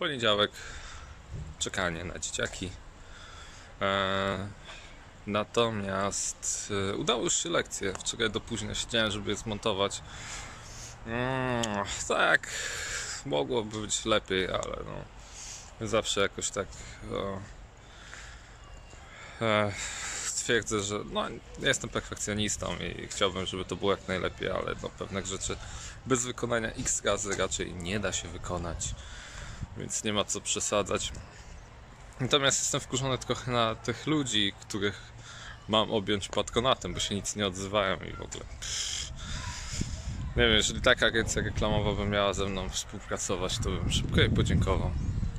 Poniedziałek, czekanie na dzieciaki. Natomiast udało już się lekcje. Wczoraj do późna siedziałem, żeby je zmontować. Tak, mogłoby być lepiej, ale no, zawsze jakoś tak twierdzę, że no, nie jestem perfekcjonistą i chciałbym, żeby to było jak najlepiej, ale no, pewnych rzeczy bez wykonania x razy raczej nie da się wykonać, więc nie ma co przesadzać. Natomiast jestem wkurzony trochę na tych ludzi, których mam objąć patronatem, bo się nic nie odzywają i w ogóle. Nie wiem, jeżeli taka agencja reklamowa by miała ze mną współpracować, to bym szybko jej podziękował.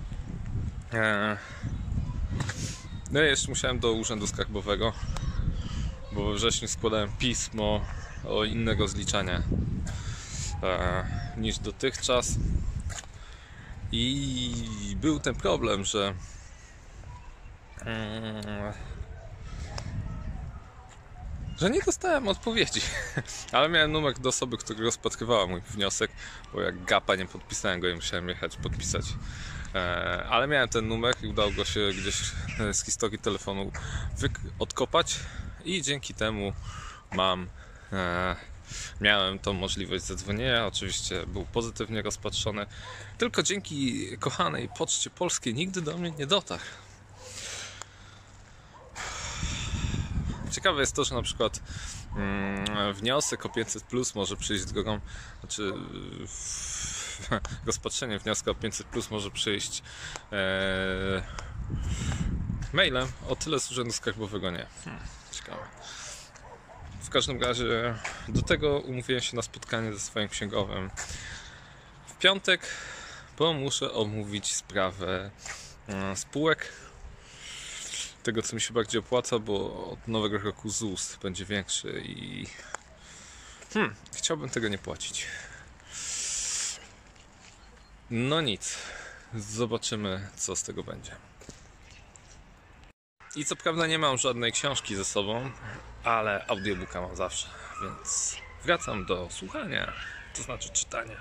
No i jeszcze musiałem do Urzędu Skarbowego, bo we wrześniu składałem pismo o inne rozliczanie niż dotychczas. I był ten problem, że nie dostałem odpowiedzi, ale miałem numer do osoby, która rozpatrywała mój wniosek, bo jak gapa nie podpisałem go i musiałem jechać podpisać. Ale miałem ten numer i udało go się gdzieś z historii telefonu odkopać i dzięki temu miałem tą możliwość zadzwonienia. Oczywiście był pozytywnie rozpatrzony, tylko dzięki kochanej Poczcie Polskiej nigdy do mnie nie dotarł. Ciekawe jest to, że na przykład wniosek o 500+ może przyjść drogą, znaczy rozpatrzenie wniosku o 500+ może przyjść mailem, o tyle z Urzędu Skarbowego nie. Ciekawe. W każdym razie do tego umówiłem się na spotkanie ze swoim księgowym w piątek, bo muszę omówić sprawę spółek, tego co mi się bardziej opłaca, bo od nowego roku ZUS będzie większy i chciałbym tego nie płacić. No nic, zobaczymy co z tego będzie. I co prawda nie mam żadnej książki ze sobą, ale audiobooka mam zawsze, więc wracam do słuchania, to znaczy czytania.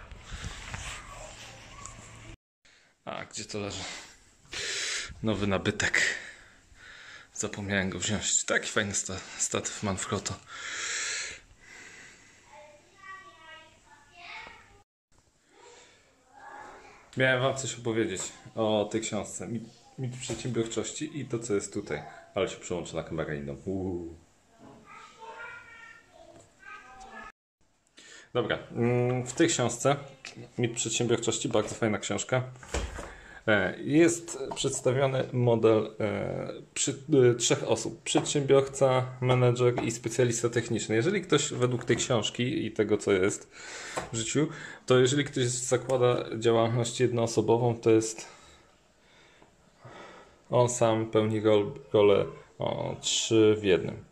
A, gdzie to leży? Nowy nabytek. Zapomniałem go wziąć. Taki fajny statyw Manfrotto. Miałem wam coś opowiedzieć o tej książce. Mit przedsiębiorczości i to co jest tutaj. Ale się przełączę na kamerę inną. Dobra, w tej książce Mit przedsiębiorczości, bardzo fajna książka, jest przedstawiony model trzech osób: przedsiębiorca, menedżer i specjalista techniczny. Jeżeli ktoś według tej książki i tego co jest w życiu, to jeżeli ktoś zakłada działalność jednoosobową, to jest on sam pełni rolę 3 w 1.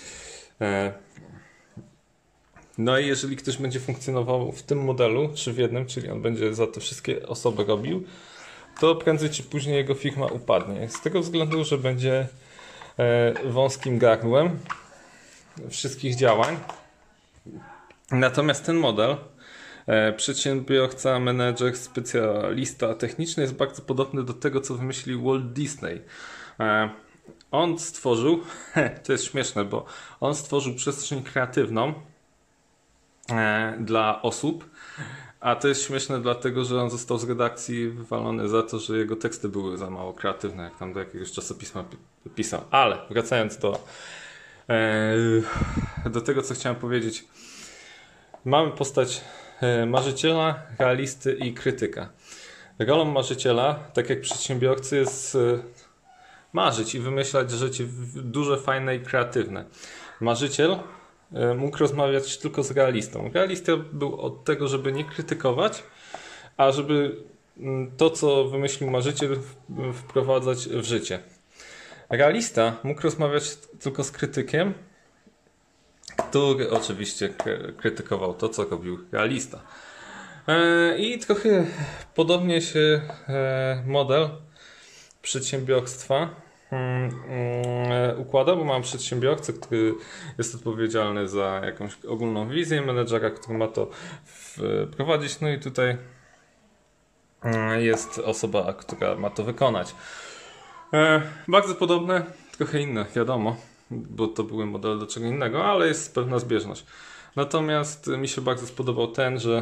No i jeżeli ktoś będzie funkcjonował w tym modelu 3 w 1, czyli on będzie za te wszystkie osoby robił, to prędzej czy później jego firma upadnie. Z tego względu, że będzie wąskim gardłem wszystkich działań. Natomiast ten model przedsiębiorca, menedżer, specjalista techniczny jest bardzo podobny do tego, co wymyślił Walt Disney. On stworzył, to jest śmieszne, bo on stworzył przestrzeń kreatywną dla osób, a to jest śmieszne dlatego, że on został z redakcji wywalony za to, że jego teksty były za mało kreatywne, jak tam do jakiegoś czasopisma pisał. Ale wracając do tego, co chciałem powiedzieć. Mamy postać marzyciela, realisty i krytyka. Rolą marzyciela, tak jak przedsiębiorcy, jest marzyć i wymyślać rzeczy duże, fajne i kreatywne. Marzyciel mógł rozmawiać tylko z realistą. Realista był od tego, żeby nie krytykować, a żeby to, co wymyślił marzyciel, wprowadzać w życie. Realista mógł rozmawiać tylko z krytykiem, który oczywiście krytykował to, co robił realista. I trochę podobnie się model przedsiębiorstwa układa, bo mam przedsiębiorcę, który jest odpowiedzialny za jakąś ogólną wizję, menedżera, który ma to wprowadzić. No i tutaj jest osoba, która ma to wykonać. Bardzo podobne, trochę inne, wiadomo, bo to były modele do czego innego, ale jest pewna zbieżność. Natomiast mi się bardzo spodobał ten, że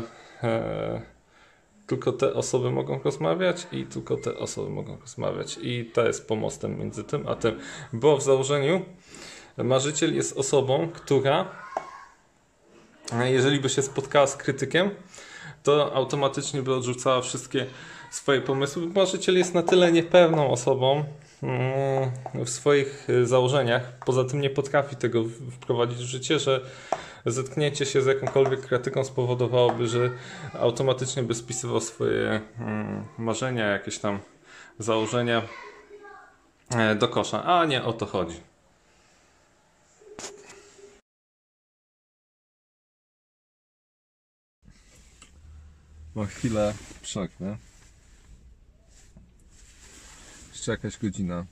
tylko te osoby mogą rozmawiać i tylko te osoby mogą rozmawiać. I to jest pomostem między tym a tym. Bo w założeniu marzyciel jest osobą, która jeżeli by się spotkała z krytykiem, to automatycznie by odrzucała wszystkie swoje pomysły. Marzyciel jest na tyle niepewną osobą w swoich założeniach, poza tym nie potrafi tego wprowadzić w życie, że zetknięcie się z jakąkolwiek krytyką spowodowałoby, że automatycznie by spisywał swoje marzenia, jakieś tam założenia do kosza. A nie o to chodzi. Mam chwilę przerwy. Jeszcze jakaś godzina.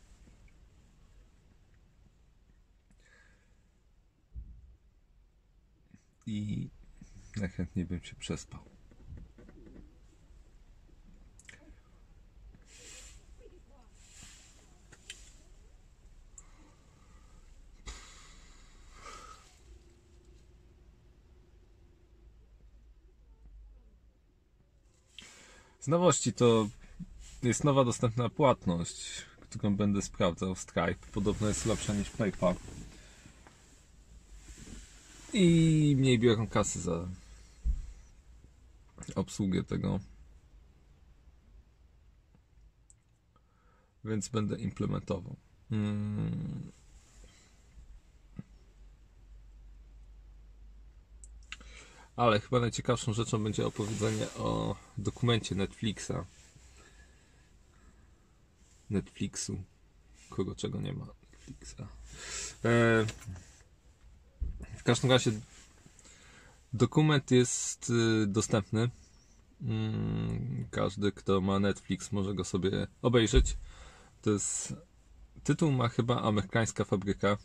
I najchętniej bym się przespał. Z nowości to jest nowa dostępna płatność, którą będę sprawdzał. Stripe. Podobno jest lepsza niż PayPal. I mniej biorą kasy za obsługę tego. Więc będę implementował. Ale chyba najciekawszą rzeczą będzie opowiedzenie o dokumencie Netflixu. Kogo czego nie ma Netflixa. W każdym razie dokument jest dostępny. Każdy, kto ma Netflix, może go sobie obejrzeć. To jest... Tytuł ma chyba Amerykańska fabryka.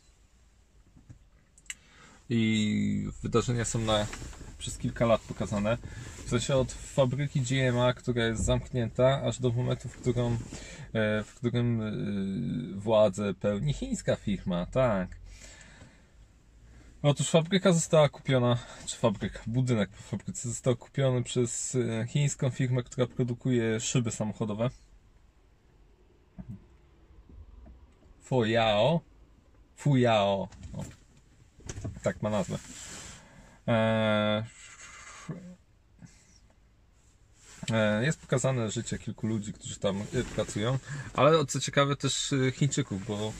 I wydarzenia są przez kilka lat pokazane. W sensie od fabryki GMA, która jest zamknięta, aż do momentu, w którym władzę pełni chińska firma, tak. Otóż fabryka została kupiona, budynek po fabryce został kupiony przez chińską firmę, która produkuje szyby samochodowe. Fuyao. O, tak ma nazwę. Jest pokazane życie kilku ludzi, którzy tam pracują, ale co ciekawe też Chińczyków, bo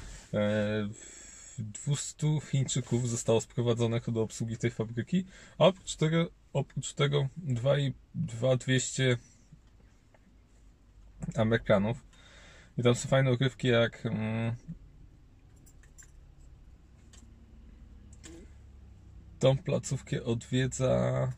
200 Chińczyków zostało sprowadzonych do obsługi tej fabryki, a oprócz tego 200 Amerykanów. I tam są fajne ukrywki, jak tą placówkę odwiedza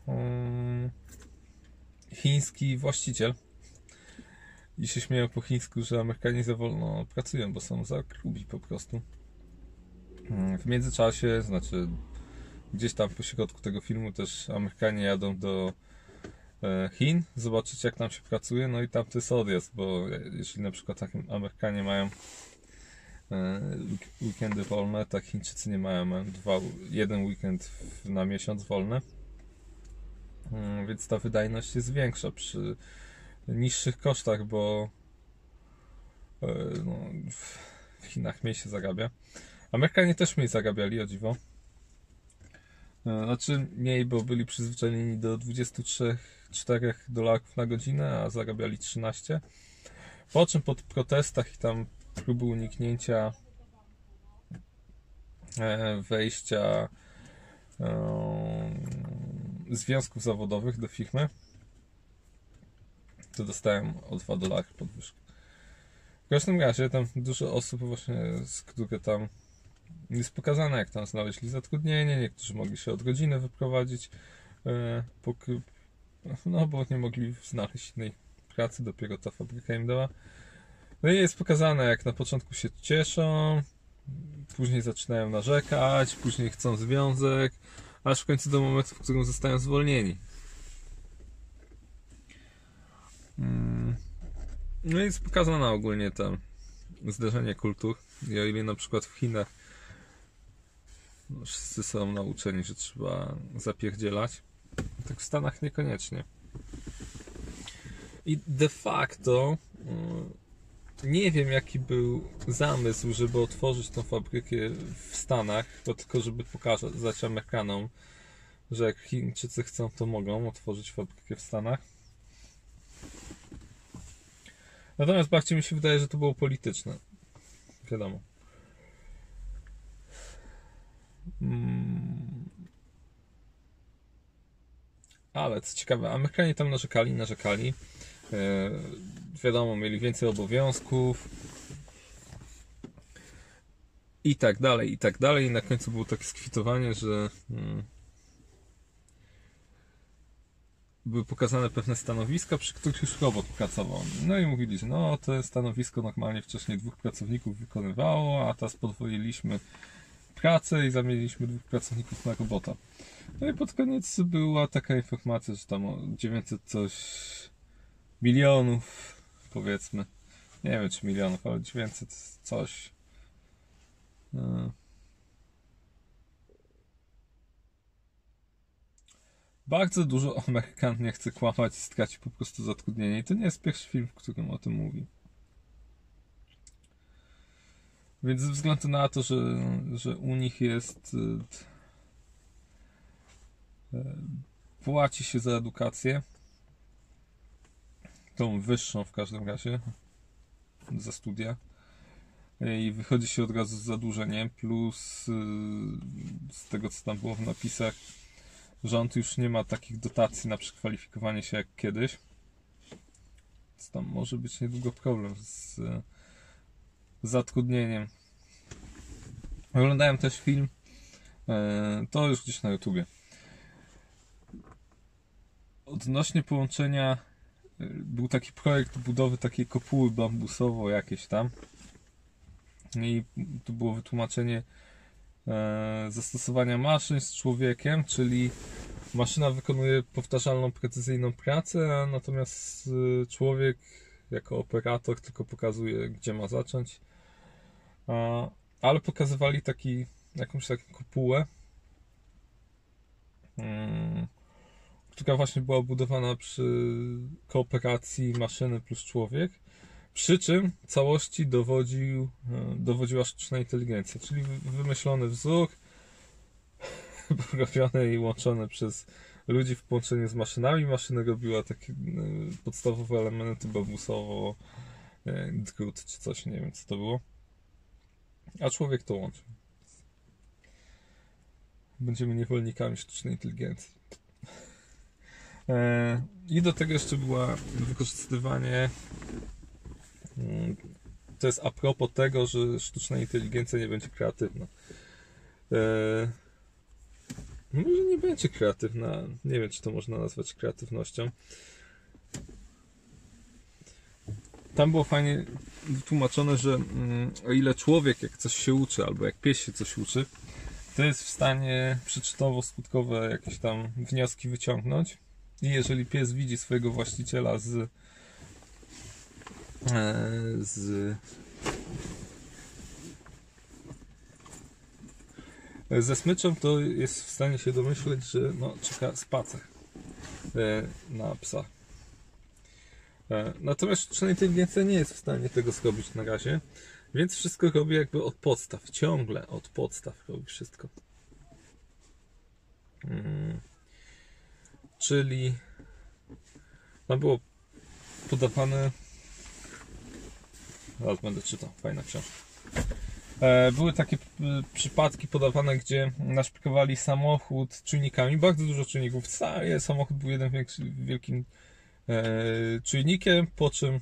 chiński właściciel i się śmieją po chińsku, że Amerykanie za wolno pracują, bo są za grubi po prostu. W międzyczasie, znaczy gdzieś tam po środku tego filmu też Amerykanie jadą do Chin, zobaczyć jak tam się pracuje, no i tam to jest odjazd, bo jeśli na przykład Amerykanie mają weekendy wolne, tak Chińczycy nie mają, jeden weekend na miesiąc wolny, więc ta wydajność jest większa przy niższych kosztach, bo w Chinach mniej się zarabia. Amerykanie też mniej zarabiali, o dziwo. Znaczy mniej, bo byli przyzwyczajeni do 23-4 dolarów na godzinę, a zarabiali 13. Po czym po protestach i tam próby uniknięcia wejścia związków zawodowych do firmy, to dostałem o 2 dolary podwyżkę. W każdym razie tam dużo osób właśnie, które tam jest pokazane, jak tam znaleźli zatrudnienie, niektórzy mogli się od godziny wyprowadzić, bo nie mogli znaleźć innej pracy, dopiero ta fabryka im dała. No i jest pokazane, jak na początku się cieszą, później zaczynają narzekać, później chcą związek, aż w końcu do momentu, w którym zostają zwolnieni. No i jest pokazane ogólnie to zderzenie kultur. I o ile na przykład w Chinach wszyscy są nauczeni, że trzeba zapierdzielać, tak w Stanach niekoniecznie. I de facto nie wiem, jaki był zamysł, żeby otworzyć tą fabrykę w Stanach, bo tylko żeby pokazać Amerykanom, że jak Chińczycy chcą, to mogą otworzyć fabrykę w Stanach. Natomiast bardziej mi się wydaje, że to było polityczne. Wiadomo. Ale co ciekawe, Amerykanie tam narzekali. Wiadomo, mieli więcej obowiązków. I tak dalej, i tak dalej. I na końcu było takie skwitowanie, że były pokazane pewne stanowiska, przy których już robot pracował. No i mówili, że no to stanowisko normalnie wcześniej 2 pracowników wykonywało, a teraz podwoiliśmy pracę i zamieniliśmy 2 pracowników na robota. No i pod koniec była taka informacja, że tam o 900 coś milionów, powiedzmy. Nie wiem czy milionów, ale 900 coś. Bardzo dużo Amerykan nie chce kłamać i straci po prostu zatrudnienie. I to nie jest pierwszy film, w którym o tym mówi. Więc ze względu na to, że u nich jest płaci się za edukację, tą wyższą w każdym razie, za studia, i wychodzi się od razu z zadłużeniem, plus z tego co tam było w napisach, rząd już nie ma takich dotacji na przekwalifikowanie się jak kiedyś, więc tam może być niedługo problem z zatrudnieniem. Oglądałem też film, to już gdzieś na YouTubie, odnośnie połączenia. Był taki projekt budowy takiej kopuły bambusowo jakieś tam i tu było wytłumaczenie zastosowania maszyn z człowiekiem, czyli maszyna wykonuje powtarzalną, precyzyjną pracę, a natomiast człowiek jako operator tylko pokazuje, gdzie ma zacząć. Ale pokazywali jakąś taką kopułę, która właśnie była budowana przy kooperacji maszyny plus człowiek, przy czym całości dowodziła sztuczna inteligencja, czyli wymyślony wzór robiony i łączony przez ludzi w połączeniu z maszynami. Maszyna robiła takie podstawowe elementy bambusowo, drut czy coś, nie wiem co to było, a człowiek to łączył. Będziemy niewolnikami sztucznej inteligencji. I do tego jeszcze była wykorzystywanie, to jest a propos tego, że sztuczna inteligencja nie będzie kreatywna. Może nie będzie kreatywna, nie wiem czy to można nazwać kreatywnością. Tam było fajnie wytłumaczone, że o ile człowiek jak coś się uczy, albo jak pies się coś uczy, to jest w stanie przyczynowo-skutkowe jakieś tam wnioski wyciągnąć. I jeżeli pies widzi swojego właściciela ze smyczą, to jest w stanie się domyśleć, że no, czeka spacer na psa. Natomiast sztuczna inteligencja nie jest w stanie tego zrobić na razie, więc wszystko robi jakby od podstaw. Ciągle od podstaw robi wszystko. Czyli tam było podawane, zaraz będę czytał, fajna książka. Były takie przypadki podawane, gdzie naszpikowali samochód czujnikami, bardzo dużo czujników. Cały samochód był jeden wielkim czujnikiem, po czym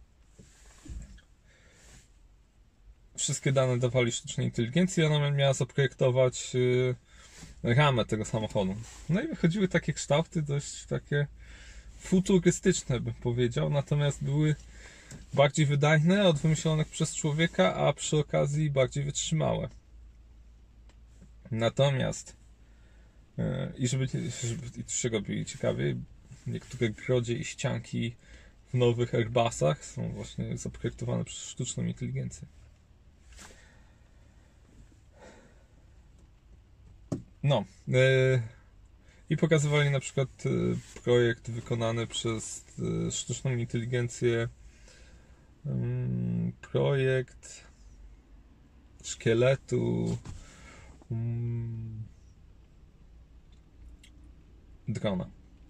wszystkie dane dawali sztucznej inteligencji, i ona miała zaprojektować ramę tego samochodu. No i wychodziły takie kształty dość takie futurystyczne, bym powiedział, natomiast były bardziej wydajne od wymyślonych przez człowieka, a przy okazji bardziej wytrzymałe. Natomiast i żeby się robili ciekawie, niektóre grodzie i ścianki w nowych Airbusach są właśnie zaprojektowane przez sztuczną inteligencję. No. I pokazywali na przykład projekt wykonany przez sztuczną inteligencję. Projekt szkieletu drona.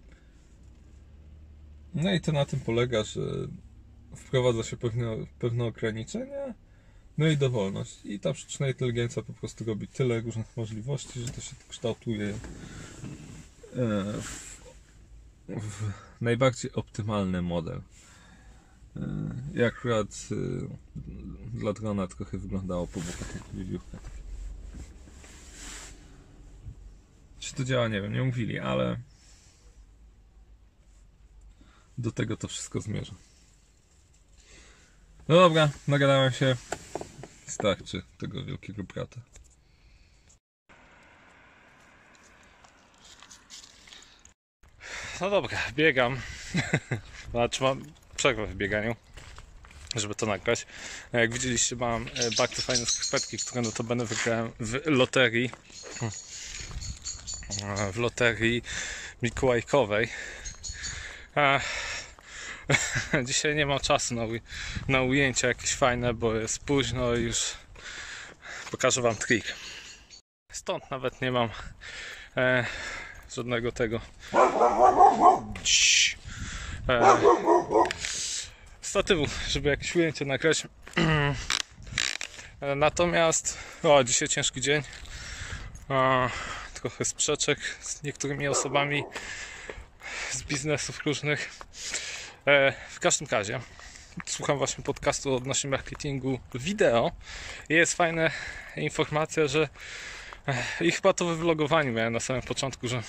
No i to na tym polega, że wprowadza się pewne ograniczenia, no i dowolność. I ta sztuczna inteligencja po prostu robi tyle różnych możliwości, że to się kształtuje w najbardziej optymalny model. I akurat dla drona trochę wyglądało po bokach jak wiewiórka. Czy to działa, nie wiem, nie mówili, ale do tego to wszystko zmierza. No dobra, nagadałem się. Starczy tego wielkiego brata. No dobra, biegam. Znaczy mam przerwę w bieganiu, żeby to nagrać. Jak widzieliście, mam bardzo fajne skarpetki, które notabene wygrałem w loterii. W loterii mikołajkowej. Dzisiaj nie mam czasu na ujęcia jakieś fajne, bo jest późno i już pokażę wam trik. Stąd nawet nie mam żadnego tego statywu, żeby jakieś ujęcie nagrać. Natomiast dzisiaj ciężki dzień. Trochę sprzeczek z niektórymi osobami z biznesów różnych. W każdym razie słucham właśnie podcastu odnośnie marketingu wideo i jest fajna informacja, że i chyba to we vlogowaniu miałem na samym początku, że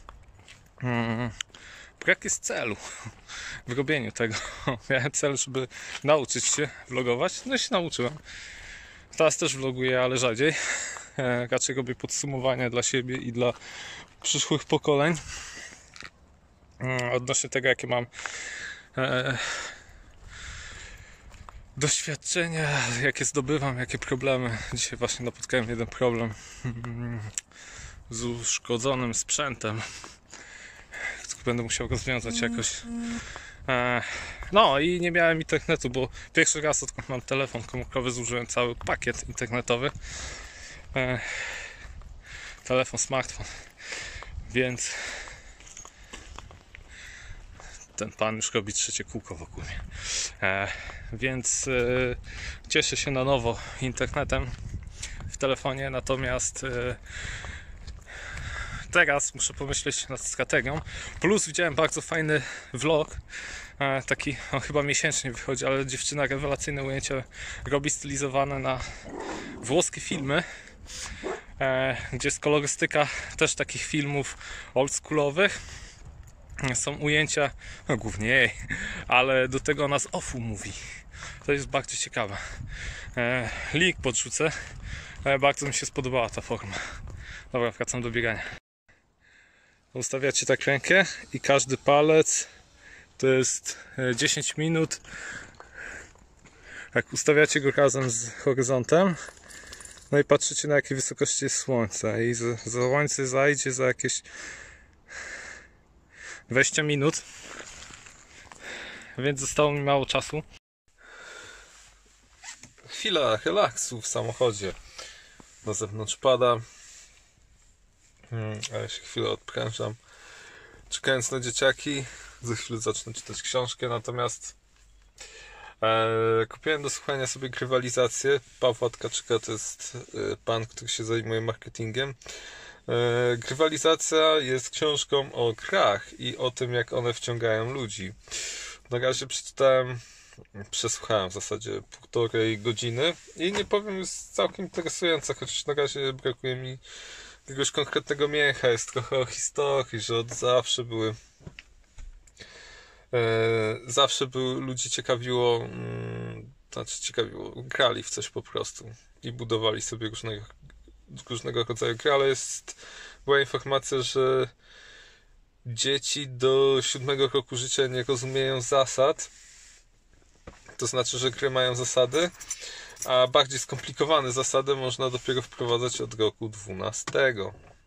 brak jest celu w robieniu tego. Miałem cel, żeby nauczyć się vlogować, no i się nauczyłem. Teraz też vloguję, ale rzadziej. Raczej robię podsumowania dla siebie i dla przyszłych pokoleń odnośnie tego, jakie mam doświadczenia, jakie zdobywam, jakie problemy. Dzisiaj właśnie napotkałem jeden problem z uszkodzonym sprzętem, który będę musiał rozwiązać jakoś. No i nie miałem internetu, bo pierwszy raz odkąd mam telefon komórkowy zużyłem cały pakiet internetowy. Telefon, smartfon, więc ten pan już robi trzecie kółko wokół mnie. Więc cieszę się na nowo internetem w telefonie, natomiast teraz muszę pomyśleć nad strategią. Plus widziałem bardzo fajny vlog, taki chyba miesięcznie wychodzi, ale dziewczyna rewelacyjne ujęcia robi, stylizowane na włoskie filmy, gdzie jest kolorystyka też takich filmów oldschoolowych. Są ujęcia, no głównie jej, ale do tego ona z offu mówi. To jest bardzo ciekawe. Link podrzucę. Bardzo mi się spodobała ta forma. Dobra, wracam do biegania. Ustawiacie tak rękę i każdy palec to jest 10 minut. Jak ustawiacie go razem z horyzontem, no i patrzycie, na jakiej wysokości jest słońce. I słońce zajdzie za jakieś 20 minut, więc zostało mi mało czasu. Chwila relaksu w samochodzie. Na zewnątrz pada, a ja się chwilę odprężam, czekając na dzieciaki. Za chwilę zacznę czytać książkę, natomiast kupiłem do słuchania sobie Grywalizację Pawła Tkaczyka. To jest pan, który się zajmuje marketingiem. Grywalizacja jest książką o grach i o tym, jak one wciągają ludzi. Na razie przesłuchałem w zasadzie 1,5 godziny i nie powiem, jest całkiem interesująca, chociaż na razie brakuje mi jakiegoś konkretnego mięcha. Jest trochę o historii, że od zawsze ludzi ciekawiło, grali w coś po prostu i budowali sobie różnego rodzaju gry, ale była informacja, że dzieci do 7 roku życia nie rozumieją zasad To znaczy, że gry mają zasady, a bardziej skomplikowane zasady można dopiero wprowadzać od roku 12.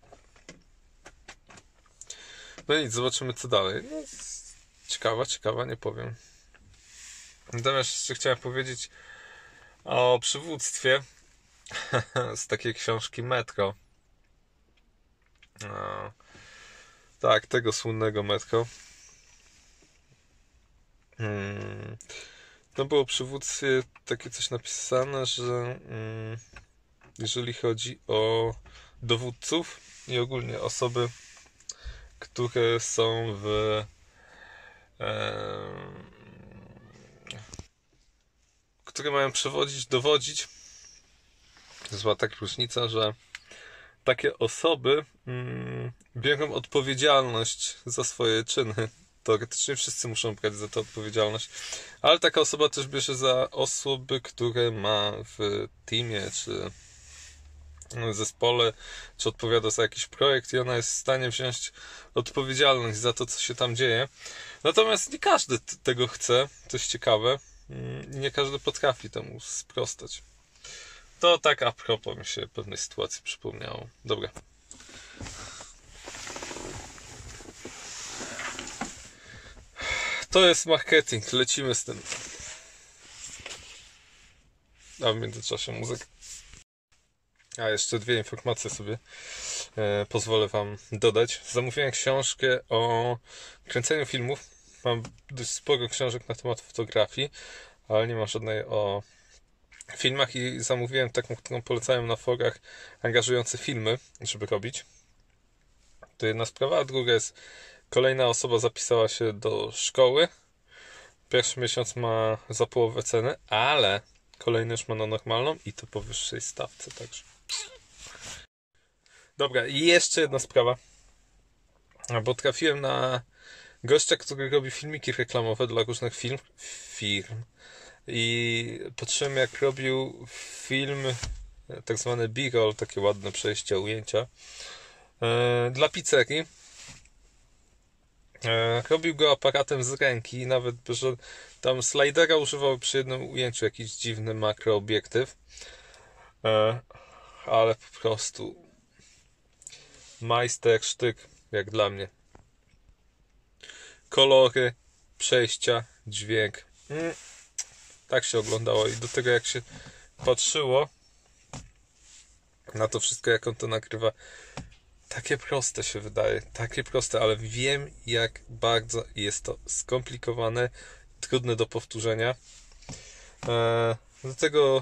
No nic, zobaczymy co dalej. No, ciekawa, nie powiem. Natomiast jeszcze chciałem powiedzieć o przywództwie z takiej książki Metro. Tak, tego słynnego Metro. No było w przywództwie takie coś napisane, że jeżeli chodzi o dowódców i ogólnie osoby, które są które mają przewodzić, dowodzić, zła taka różnica, że takie osoby biorą odpowiedzialność za swoje czyny. Teoretycznie wszyscy muszą brać za to odpowiedzialność, ale taka osoba też bierze za osoby, które ma w teamie, czy w zespole, czy odpowiada za jakiś projekt i ona jest w stanie wziąć odpowiedzialność za to, co się tam dzieje. Natomiast nie każdy tego chce, coś ciekawe, nie każdy potrafi temu sprostać. To tak a propos mi się pewnej sytuacji przypomniało. Dobra. To jest marketing, lecimy z tym. A w międzyczasie muzyka. A jeszcze dwie informacje sobie pozwolę wam dodać. Zamówiłem książkę o kręceniu filmów. Mam dość sporo książek na temat fotografii, ale nie mam żadnej o filmach i zamówiłem taką, którą polecają na forach angażujące filmy, żeby robić. To jedna sprawa, a druga jest, kolejna osoba zapisała się do szkoły. Pierwszy miesiąc ma za połowę ceny, ale kolejny już ma na normalną i to po wyższej stawce, także. Dobra, i jeszcze jedna sprawa, bo trafiłem na gościa, który robi filmiki reklamowe dla różnych firm i patrzyłem, jak robił film tak zwany B-roll, takie ładne przejścia, ujęcia dla pizzerii. Robił go aparatem z ręki, nawet że tam slidera używał przy jednym ujęciu, jakiś dziwny makroobiektyw, ale po prostu majstersztyk, jak dla mnie. Kolory, przejścia, dźwięk, tak się oglądało i do tego jak się patrzyło na to wszystko, jak on to nagrywa, takie proste się wydaje, takie proste, ale wiem, jak bardzo jest to skomplikowane, trudne do powtórzenia. Do tego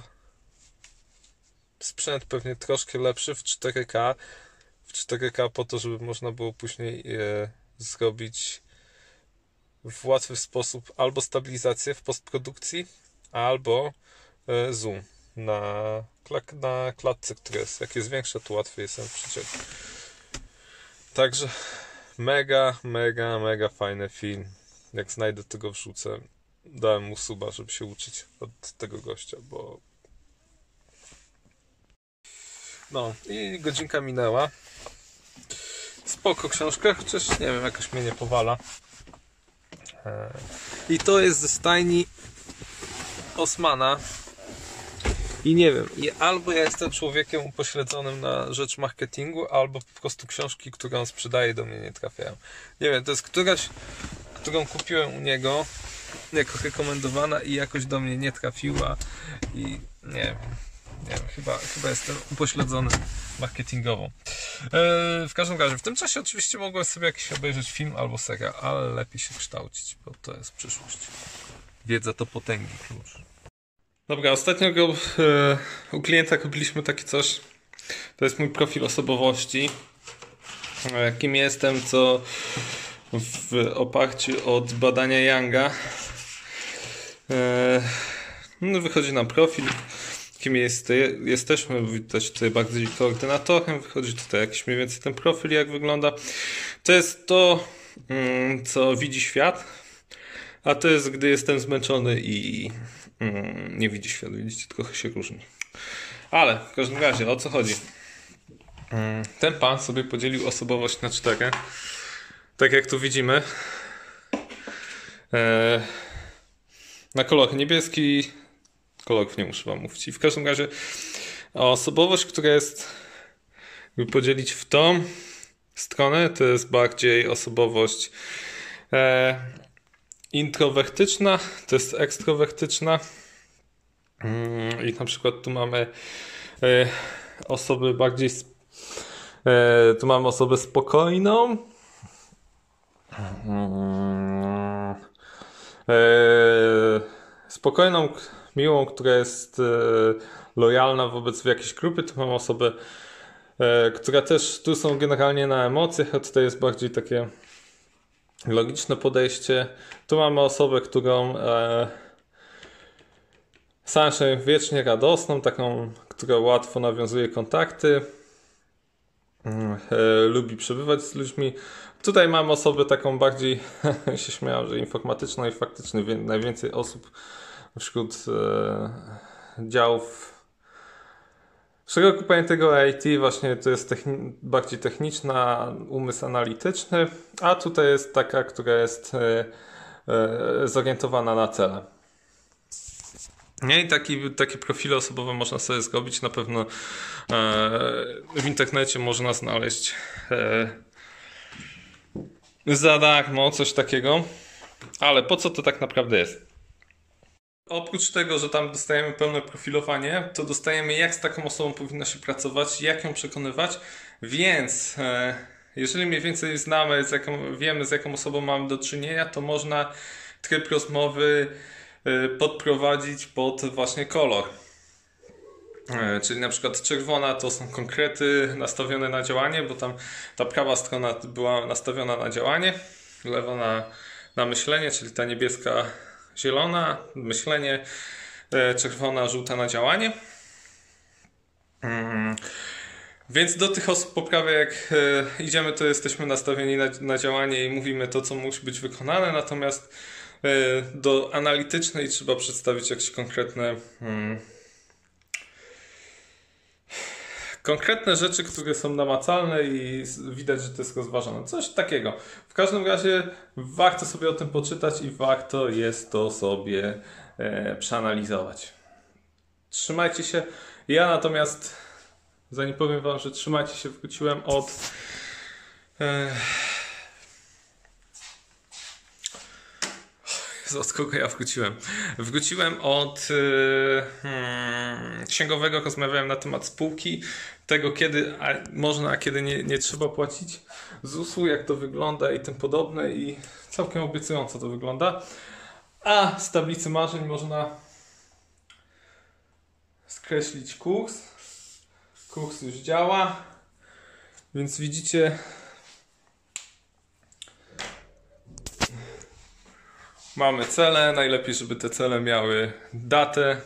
sprzęt pewnie troszkę lepszy w 4K. W 4K po to, żeby można było później zrobić w łatwy sposób albo stabilizację w postprodukcji, albo zoom na klatce, która jest. Jak jest większa, to łatwiej jest ją przyciąć. Także mega fajny film. Jak znajdę, tego wrzucę. Dałem mu suba, żeby się uczyć od tego gościa, bo no i godzinka minęła. Spoko książka, chociaż nie wiem, jakoś mnie nie powala. I to jest ze stajni Osmana. I nie wiem, albo ja jestem człowiekiem upośledzonym na rzecz marketingu, albo po prostu książki, które on sprzedaje, do mnie nie trafiają. Nie wiem, to jest któraś, którą kupiłem u niego jako rekomendowana i jakoś do mnie nie trafiła i nie wiem, chyba jestem upośledzony marketingowo. W każdym razie, w tym czasie oczywiście mogłem sobie jakiś obejrzeć film albo serial, ale lepiej się kształcić, bo to jest przyszłość. Wiedza to potęgi klucz. Dobra, ostatnio u klienta kupiliśmy takie coś. To jest mój profil osobowości. Kim jestem, co w oparciu od badania Younga wychodzi nam profil. Kim jesteśmy, widać tutaj bardziej koordynatorem, wychodzi tutaj jakiś mniej więcej ten profil, jak wygląda. To jest to, co widzi świat, a to jest, gdy jestem zmęczony i nie widzi świat, widzicie, trochę się różni. Ale w każdym razie, o co chodzi? Ten pan sobie podzielił osobowość na 4. Tak jak tu widzimy. na kolor niebieski, kolorów nie muszę wam mówić. I w każdym razie osobowość, która jest, jakby podzielić w tą stronę, to jest bardziej osobowość introwertyczna, to jest ekstrawertyczna. I na przykład tu mamy osoby bardziej tu mamy osobę spokojną, spokojną, miłą, która jest lojalna wobec jakiejś grupy. Tu mam osobę, która też, tu są generalnie na emocjach, a tutaj jest bardziej takie logiczne podejście. Tu mamy osobę, którą stała się wiecznie radosną, taką, która łatwo nawiązuje kontakty, lubi przebywać z ludźmi. Tutaj mam osobę taką bardziej, się śmiałem, że informatyczną i faktycznie najwięcej osób wśród działów szeroko pojętego IT właśnie to jest bardziej techniczna, umysł analityczny, a tutaj jest taka, która jest zorientowana na cele. Nie, i takie profile osobowe można sobie zrobić. Na pewno w internecie można znaleźć za darmo coś takiego. Ale po co to tak naprawdę jest? Oprócz tego, że tam dostajemy pełne profilowanie, to dostajemy, jak z taką osobą powinno się pracować, jak ją przekonywać, więc jeżeli mniej więcej znamy, wiemy, z jaką osobą mamy do czynienia, to można tryb rozmowy podprowadzić pod właśnie kolor. Czyli na przykład czerwona to są konkrety nastawione na działanie, bo tam ta prawa strona była nastawiona na działanie, lewa na myślenie, czyli ta niebieska, zielona, myślenie, czerwona, żółta na działanie. Więc do tych osób po prawej, jak idziemy, to jesteśmy nastawieni na działanie i mówimy to, co musi być wykonane, natomiast do analitycznej trzeba przedstawić jakieś konkretne rzeczy, które są namacalne i widać, że to jest rozważone. Coś takiego. W każdym razie warto sobie o tym poczytać i warto jest to sobie przeanalizować. Trzymajcie się. Ja natomiast, zanim powiem wam, że trzymajcie się, wróciłem od od kogo ja wróciłem? Wróciłem od księgowego, rozmawiałem na temat spółki, tego kiedy można, a kiedy nie trzeba płacić ZUS-u, jak to wygląda i tym podobne i całkiem obiecująco to wygląda. A z tablicy marzeń można skreślić kurs. Kurs już działa, więc widzicie, mamy cele, najlepiej, żeby te cele miały datę,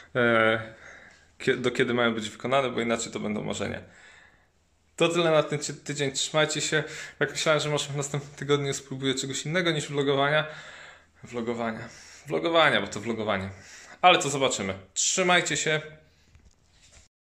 do kiedy mają być wykonane, bo inaczej to będą marzenia. To tyle na ten tydzień, trzymajcie się. Jak myślałem, że może w następnym tygodniu spróbuję czegoś innego niż vlogowania, bo to vlogowanie. Ale to zobaczymy. Trzymajcie się.